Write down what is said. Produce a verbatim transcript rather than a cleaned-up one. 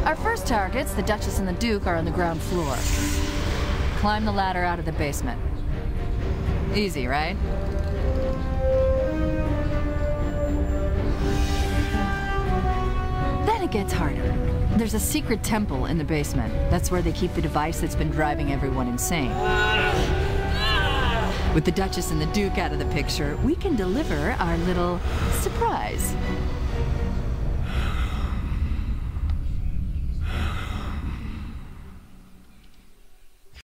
Our first targets, the Duchess and the Duke, are on the ground floor. Climb the ladder out of the basement. Easy, right? Then it gets harder. There's a secret temple in the basement. That's where they keep the device that's been driving everyone insane. With the Duchess and the Duke out of the picture, we can deliver our little surprise.